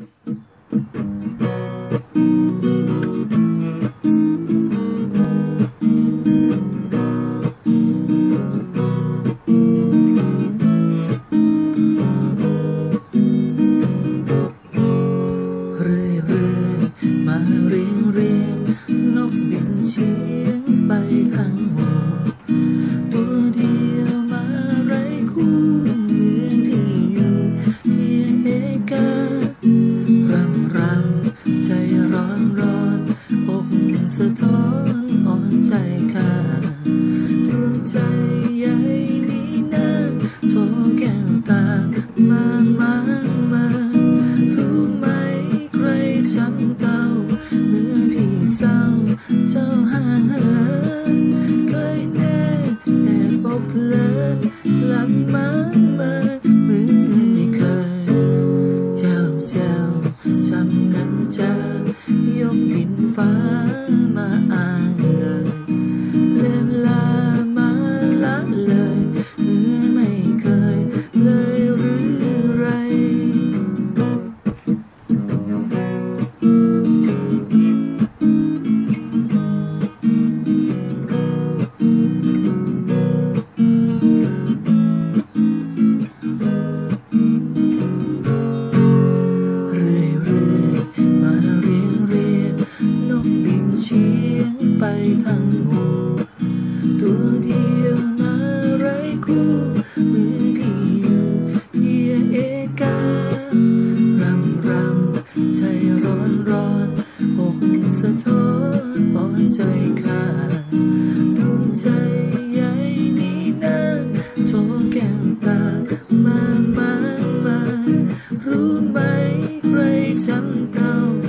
เรื่อยๆมาเรียงนกบินเฉียงไปทางหมู่ตัวเดียวมาไร้คู่เหมือนที่อยู่เพียงเอการำใจร้อนอกสะท้อนอ่อนใจขาดดวงใจใหญ่นี้นาโทรแก้วตามารู้ไหมใครช้ำเก่าเมื่อพี่เศร้าเจ้าห่างเหินเคยแอบอบเลินกลับมาเหมือนไม่เคยเจ้าช้ำน้ำใจยกดินฟ้ามาอ้างเลยเล่มลามาละเลยเมื่อไม่เคยเลยหรือไรนกบินเฉียงไปทางหมู่ตัวเดียวมาไร้คู่มือพี่อยู่เพียงเอการำใจร้อนอกสะท้อนอ่อนใจขาดดวงใจใหญ่นี้นั่งโทรแก้วตามารู้ไหมใครช้ำเก่า